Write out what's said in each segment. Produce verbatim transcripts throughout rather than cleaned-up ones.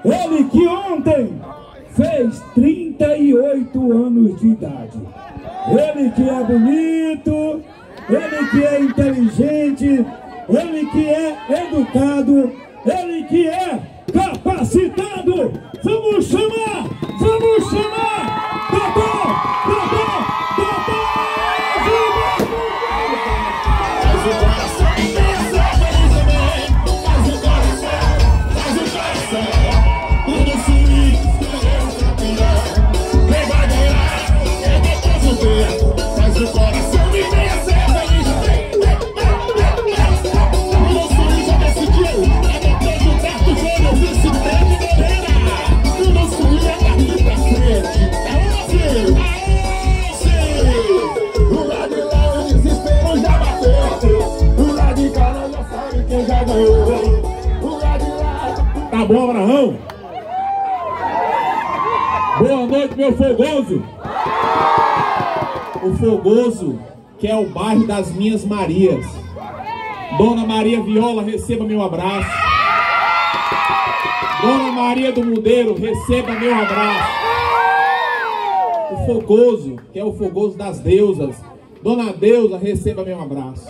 Ele que ontem fez trinta e oito anos de idade. Ele que é bonito, ele que é inteligente, ele que é educado, ele que é capacitado. Vamos chamar, vamos chamar, doutor, doutor, doutor Gilberto. Faz o coração, faz o coração, faz o coração. Tudo feliz, Deus campeão. Quem vai ganhar, é depois do tempo. Faz o coração e vem a ser feliz. Tudo feliz já decidiu, é depois do tempo. Quando eu vi esse tempo, galera, tudo feliz é daqui pra frente. É você, é você. Do lado de lá o desespero já bateu. Do lado de cá nós já sabe quem já ganhou. Do lado de lá. Tá bom, Abraão? Boa noite, meu fogoso. O Fogoso, que é o bairro das minhas Marias. Dona Maria Viola, receba meu abraço. Dona Maria do Mudeiro, receba meu abraço. O Fogoso, que é o Fogoso das deusas. Dona Deusa, receba meu abraço.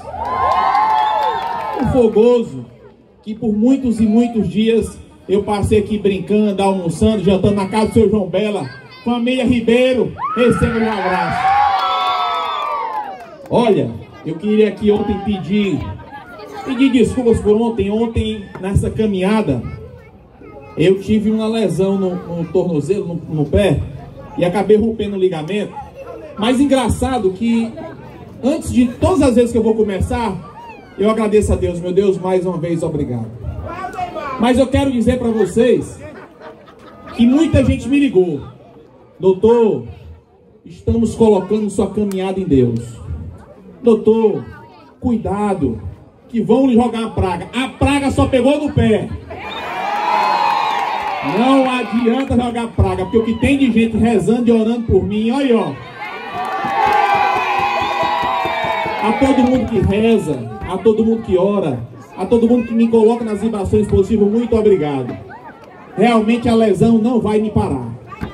O Fogoso, que por muitos e muitos dias eu passei aqui brincando, almoçando, jantando na casa do seu João Bela. Família Ribeiro, receba meu abraço. Olha, eu queria aqui ontem pedir, pedir desculpas por ontem. Ontem, nessa caminhada, eu tive uma lesão no, no tornozelo, no, no pé, e acabei rompendo o ligamento. Mas engraçado que, antes de todas as vezes que eu vou começar, eu agradeço a Deus. Meu Deus, mais uma vez, obrigado. Mas eu quero dizer para vocês que muita gente me ligou. Doutor, estamos colocando sua caminhada em Deus. Doutor, cuidado, que vão lhe jogar a praga. A praga só pegou no pé. Não adianta jogar praga, porque o que tem de gente rezando e orando por mim, olha aí, ó. A todo mundo que reza, a todo mundo que ora, a todo mundo que me coloca nas vibrações positivas, muito obrigado. Realmente a lesão não vai me parar.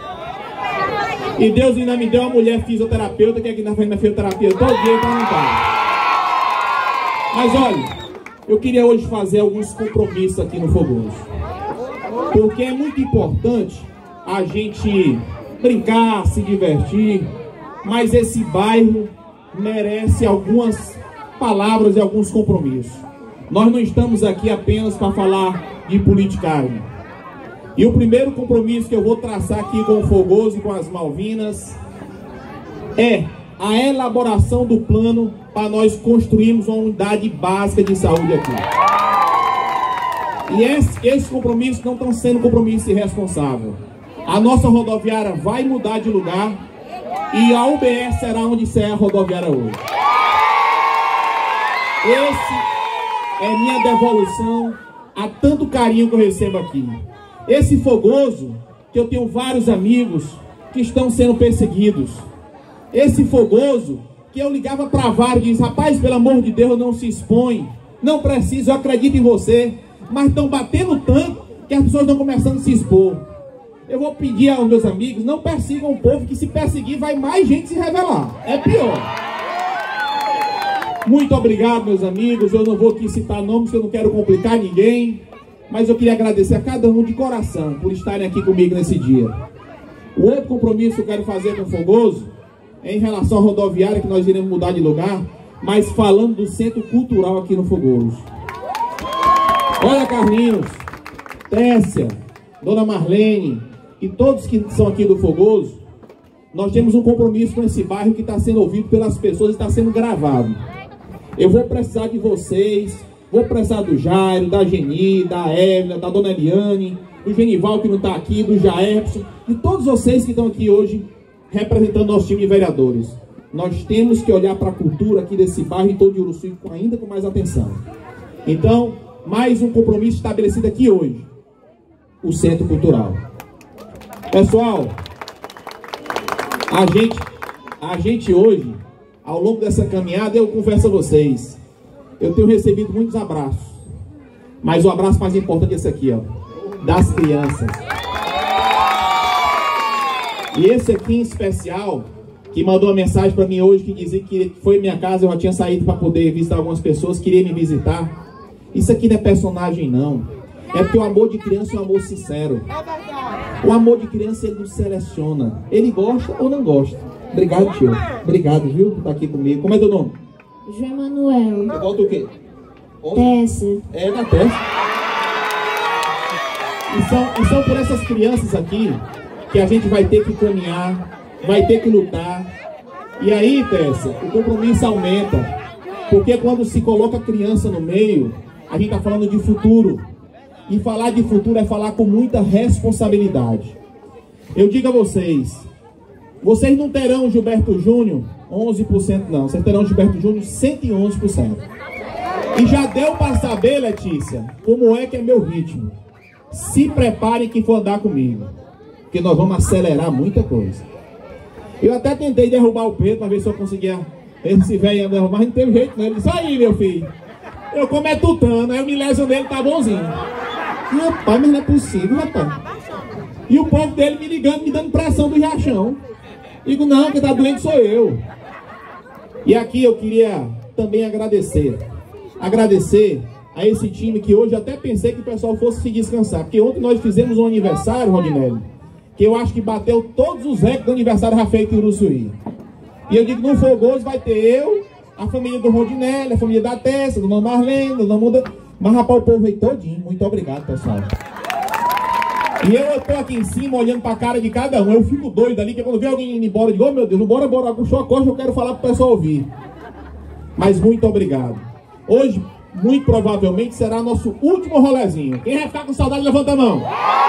E Deus ainda me deu uma mulher fisioterapeuta que é aqui na frente da fisioterapia todo dia para não parar. Mas olha, eu queria hoje fazer alguns compromissos aqui no Fogoso. Porque é muito importante a gente brincar, se divertir, mas esse bairro merece algumas palavras e alguns compromissos. Nós não estamos aqui apenas para falar de politicagem. E o primeiro compromisso que eu vou traçar aqui com o Fogoso e com as Malvinas é a elaboração do plano para nós construirmos uma unidade básica de saúde aqui. E esses esse compromissos não estão sendo compromissos irresponsáveis. A nossa rodoviária vai mudar de lugar e a U B S será onde será a rodoviária hoje. Esse é minha devolução a tanto carinho que eu recebo aqui. Esse Fogoso, que eu tenho vários amigos que estão sendo perseguidos. Esse Fogoso, que eu ligava para vários e disse, rapaz, pelo amor de Deus, não se expõe. Não precisa, eu acredito em você. Mas estão batendo tanto que as pessoas estão começando a se expor. Eu vou pedir aos meus amigos, não persigam o povo, que se perseguir vai mais gente se revelar. É pior. Muito obrigado, meus amigos. Eu não vou aqui citar nomes, porque eu não quero complicar ninguém. Mas eu queria agradecer a cada um de coração por estarem aqui comigo nesse dia. O outro compromisso que eu quero fazer com o Fogoso é em relação à rodoviária, que nós iremos mudar de lugar, mas falando do centro cultural aqui no Fogoso. Olha, Carlinhos, Tessia, Dona Marlene e todos que são aqui do Fogoso, nós temos um compromisso com esse bairro que está sendo ouvido pelas pessoas e está sendo gravado. Eu vou precisar de vocês, vou precisar do Jairo, da Geni, da Evelyn, da Dona Eliane, do Genival que não está aqui, do Jaerson, e todos vocês que estão aqui hoje representando nosso time de vereadores. Nós temos que olhar para a cultura aqui desse bairro e todo de Uruçu ainda com mais atenção. Então, mais um compromisso estabelecido aqui hoje, o Centro Cultural. Pessoal, a gente, a gente hoje, ao longo dessa caminhada, eu confesso a vocês, eu tenho recebido muitos abraços, mas o abraço mais importante é esse aqui, ó, das crianças. E esse aqui em especial, que mandou uma mensagem para mim hoje, que dizia que foi em minha casa, eu já tinha saído para poder visitar algumas pessoas, queria me visitar. Isso aqui não é personagem não. É porque o amor de criança é um amor sincero. O amor de criança ele não seleciona. Ele gosta ou não gosta. Obrigado, tio. Obrigado, viu, por estar aqui comigo. Como é teu nome? João Manuel. Eu volto o quê? Tessa. É, na Tessa. E são, e são por essas crianças aqui que a gente vai ter que caminhar, vai ter que lutar. E aí, Tessa, o compromisso aumenta. Porque quando se coloca criança no meio, a gente está falando de futuro. E falar de futuro é falar com muita responsabilidade. Eu digo a vocês, vocês não terão Gilberto Júnior onze por cento não, vocês terão Gilberto Júnior cento e onze por cento. E já deu para saber, Letícia, como é que é meu ritmo. Se preparem que for andar comigo, porque nós vamos acelerar muita coisa. Eu até tentei derrubar o Pedro para ver se eu conseguia esse velho andar, mas não teve jeito não. Ele disse, aí meu filho, eu como é tutano, aí eu me lesionei, ele tá bonzinho. Rapaz, mas não é possível, rapaz. E o povo dele me ligando, me dando pressão do Riachão. Digo, não, quem tá doente sou eu. E aqui eu queria também agradecer. Agradecer a esse time que hoje eu até pensei que o pessoal fosse se descansar. Porque ontem nós fizemos um aniversário, Rodinelli, que eu acho que bateu todos os recordes do aniversário já feito em Uruçuí. E eu digo, no Fogoso vai ter eu, a família do Rodinelli, a família da Tessa, do Dona Marlene, do Dona Muda. Mas rapaz, o povo veio todinho. Muito obrigado, pessoal. E eu estou aqui em cima olhando para a cara de cada um. Eu fico doido ali, que quando vê alguém indo embora, eu digo, oh meu Deus, bora, bora, puxou a costa, eu quero falar para o pessoal ouvir. Mas muito obrigado. Hoje, muito provavelmente, será nosso último rolezinho. Quem vai ficar com saudade, levanta a mão.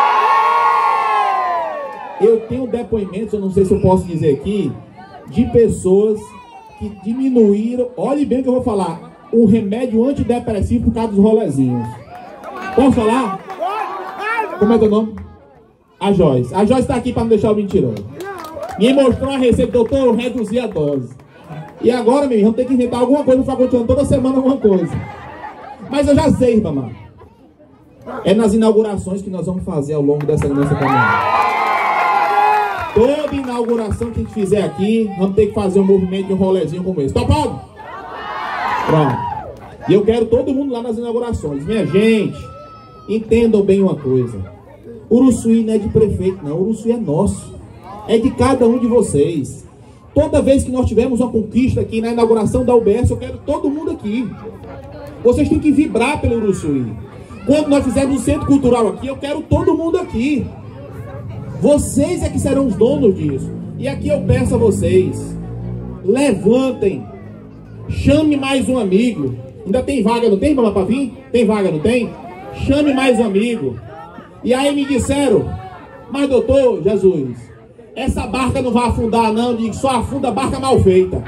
Eu tenho depoimentos, eu não sei se eu posso dizer aqui, de pessoas que diminuíram, olhe bem o que eu vou falar, o remédio antidepressivo por causa dos rolezinhos. Posso falar? Como é teu nome? A Joyce. A Joyce está aqui para não deixar o mentiroso. Me mostrou a receita, doutor, eu reduzi a dose. E agora, meu irmão, vamos ter que inventar alguma coisa para ficar continuando toda semana alguma coisa. Mas eu já sei, mamãe. É nas inaugurações que nós vamos fazer ao longo dessa nossa caminhada. Toda inauguração que a gente fizer aqui, vamos ter que fazer um movimento de um rolezinho como esse. Topado? Pronto. E eu quero todo mundo lá nas inaugurações. Minha gente, entendam bem uma coisa. Uruçuí não é de prefeito, não. Uruçuí é nosso. É de cada um de vocês. Toda vez que nós tivermos uma conquista aqui na inauguração da U B S, eu quero todo mundo aqui. Vocês têm que vibrar pelo Uruçuí. Quando nós fizermos um centro cultural aqui, eu quero todo mundo aqui. Vocês é que serão os donos disso. E aqui eu peço a vocês, levantem, chame mais um amigo. Ainda tem vaga, não tem, para vir? Tem vaga, não tem? Chame mais um amigo. E aí me disseram, mas doutor Jesus, essa barca não vai afundar não. Eu digo, só afunda a barca mal feita.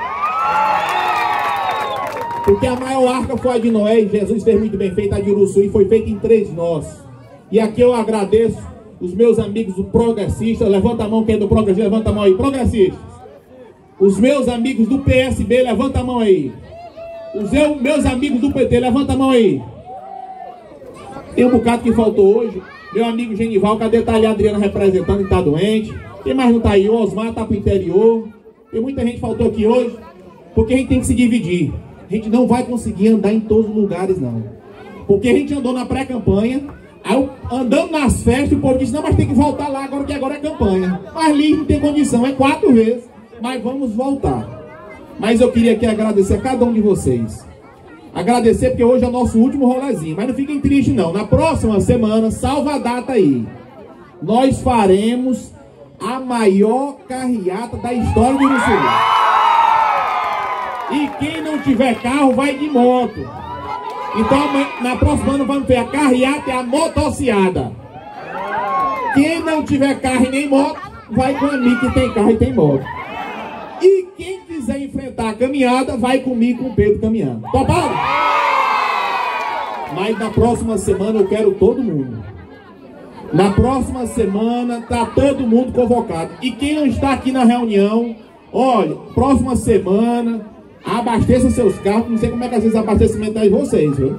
Porque a maior arca foi a de Noé, e Jesus fez muito bem feita. A de Uruçuí foi feita em três nós. E aqui eu agradeço os meus amigos do Progressista. Levanta a mão quem é do Progressista, levanta a mão aí. Progressistas. Os meus amigos do P S B, levanta a mão aí. Os meus amigos do P T, levanta a mão aí. Tem um bocado que faltou hoje. Meu amigo Genival, cadê? Tá ali a Adriana representando, que tá doente. Quem mais não tá aí? O Osmar tá pro interior. Tem muita gente que faltou aqui hoje. Porque a gente tem que se dividir. A gente não vai conseguir andar em todos os lugares, não. Porque a gente andou na pré-campanha, aí andando nas festas, o povo disse, não, mas tem que voltar lá agora, que agora é campanha. Mas ali não tem condição, é quatro vezes. Mas vamos voltar. Mas eu queria aqui agradecer a cada um de vocês. Agradecer porque hoje é o nosso último rolezinho. Mas não fiquem tristes, não. Na próxima semana, salva a data aí. Nós faremos a maior carreata da história do Uruçuí. E quem não tiver carro, vai de moto. Então, na próxima ano, vamos ter a carreata e a motociada. Quem não tiver carro e nem moto, vai com a mim que tem carro e tem moto. E quem quiser enfrentar a caminhada, vai comigo com o Pedro caminhando. Topado? Mas na próxima semana eu quero todo mundo. Na próxima semana tá todo mundo convocado. E quem não está aqui na reunião, olha, próxima semana, abasteça seus carros. Não sei como é que às vezes abastecimento é de vocês, viu?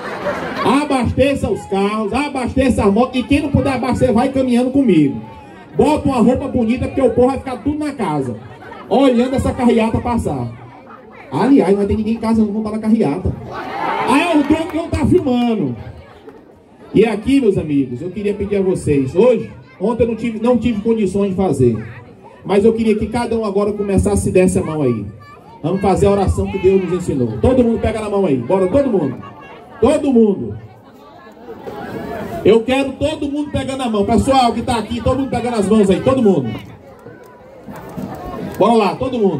Abasteça os carros, abasteça a moto. E quem não puder abastecer, vai caminhando comigo. bota uma roupa bonita, porque o povo vai ficar tudo na casa, olhando essa carreata passar. Aliás, não vai ter ninguém em casa, não vão estar na carreata. Aí é o dono que não está filmando. E aqui, meus amigos, eu queria pedir a vocês, hoje, ontem eu não tive, não tive condições de fazer, mas eu queria que cada um agora começasse a dar essa mão aí. Vamos fazer a oração que Deus nos ensinou. Todo mundo pega na mão aí, bora, todo mundo. Todo mundo. Eu quero todo mundo pegando a mão. Pessoal que está aqui, todo mundo pegando as mãos aí, todo mundo. Bora lá, todo mundo.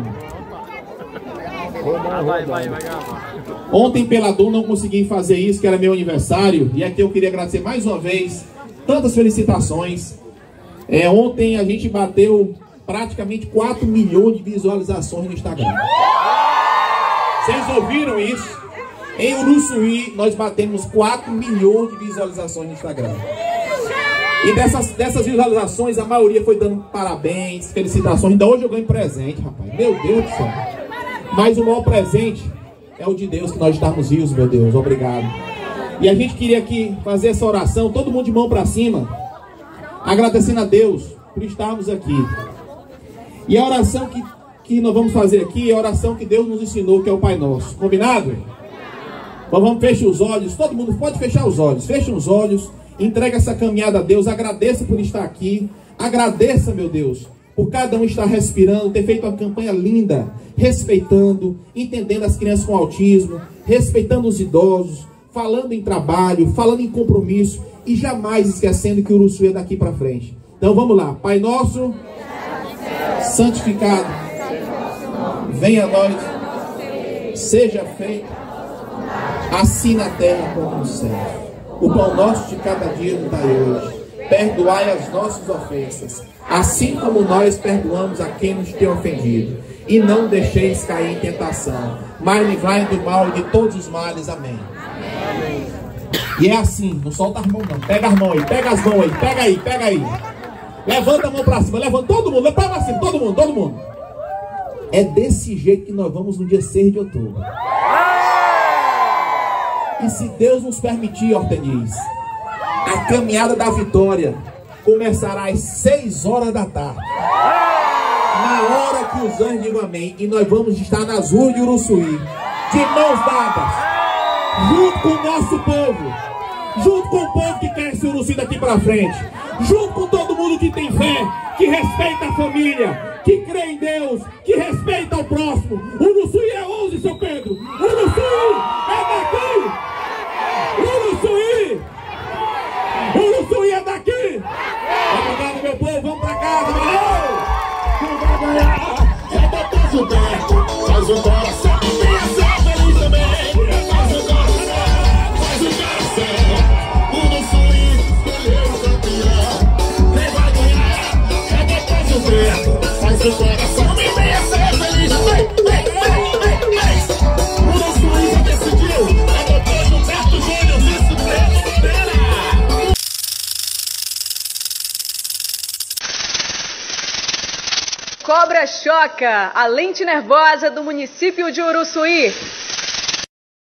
Vai, vai, vai. Ontem pela dor não consegui fazer isso, que era meu aniversário. E aqui eu queria agradecer mais uma vez. Tantas felicitações. É, ontem a gente bateu praticamente quatro milhões de visualizações no Instagram. Vocês ouviram isso? Em Uruçuí nós batemos quatro milhões de visualizações no Instagram. E dessas, dessas visualizações a maioria foi dando parabéns, felicitações. Ainda hoje eu ganho presente, rapaz. Meu Deus do céu. Mas o maior presente é o de Deus, que nós estamos vivos, meu Deus. Obrigado. E a gente queria aqui fazer essa oração, todo mundo de mão para cima, agradecendo a Deus por estarmos aqui. E a oração que, que nós vamos fazer aqui é a oração que Deus nos ensinou, que é o Pai Nosso. Combinado? Então vamos fechar os olhos. Todo mundo pode fechar os olhos. Fecha os olhos. Entrega essa caminhada a Deus. Agradeça por estar aqui. Agradeça, meu Deus, por cada um estar respirando, ter feito uma campanha linda, respeitando, entendendo as crianças com autismo, respeitando os idosos, falando em trabalho, falando em compromisso e jamais esquecendo que o Uruçuí é daqui para frente. Então vamos lá. Pai nosso, santificado, venha a nós, seja feito assim na terra como no céu. O pão nosso de cada dia nos dai hoje. Perdoai as nossas ofensas, assim como nós perdoamos a quem nos tem ofendido. E não deixeis cair em tentação, mas livrai do mal e de todos os males. Amém. Amém. E é assim, não solta as mãos não. Pega as mãos aí, pega as mãos aí, pega aí, pega aí. Levanta a mão pra cima, levanta todo mundo, levanta pra cima, todo mundo, todo mundo. É desse jeito que nós vamos no dia seis de outubro. E se Deus nos permitir, Horteniz, a caminhada da vitória começará às seis horas da tarde. Na hora que os anjos digam amém. E nós vamos estar nas ruas de Uruçuí, de mãos dadas, junto com o nosso povo, junto com o povo que quer esse Uruçuí daqui para frente, junto com todo mundo que tem fé, que respeita a família, que crê em Deus, que respeita o próximo. Uruçuí é onze, seu Pedro. Uruçuí é daqui. Uruçuí! Uruçuí é daqui! Obrigado, meu povo, vamos pra casa, valeu! Tu vai ganhar! É botar o pé, faz o coração, e ser feliz também! Faz o coração, faz o coração! Uruçuí, beleza, campeão! Quem vai ganhar? É botar o pé, faz o coração, e venha ser feliz também! Vem, vem, vem, vem! Uruçuí já decidiu! É botar o pé do Júnior, isso mesmo, espera! Cobra Choca, a lente nervosa do município de Uruçuí.